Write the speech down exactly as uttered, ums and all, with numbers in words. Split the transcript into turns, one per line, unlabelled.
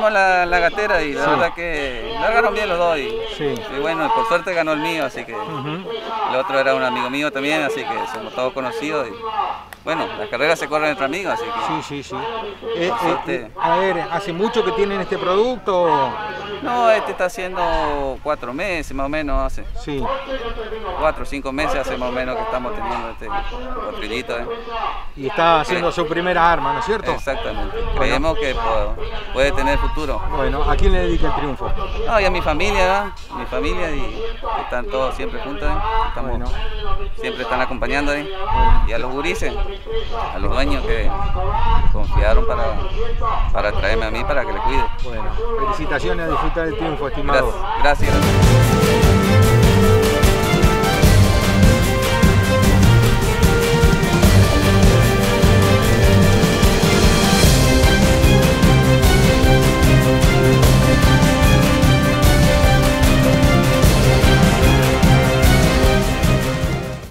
corrimos la, la gatera y la
Sí.
verdad que largaron bien los dos y,
Sí.
y bueno, por suerte ganó el mío, así que
Ujú.
el otro era un amigo mío también, así que somos todos conocidos y bueno, las carreras se corren entre amigos, así que...
Sí, sí, sí. Eh,
Por
eh,
suerte.
eh, a ver, ¿hace mucho que tienen este producto?
No, este está haciendo cuatro meses más o menos, hace
Sí.
cuatro o cinco meses hace más o menos que estamos teniendo este cuatrillito. ¿eh?
Y está haciendo su primera arma, ¿no es cierto?
Exactamente, creemos que puedo- puede tener futuro.
Bueno, ¿a quién le dedica el triunfo?
No, y a mi familia, ¿no? Mi familia y que están todos siempre juntos, ¿eh? Estamos,
Bueno.
siempre están acompañando, ¿eh?
Bueno.
Y a los gurises, a los dueños que confiaron para, para traerme a mí para que le cuide.
Bueno, felicitaciones a disfrutar del triunfo, estimado.
Gracias. Gracias.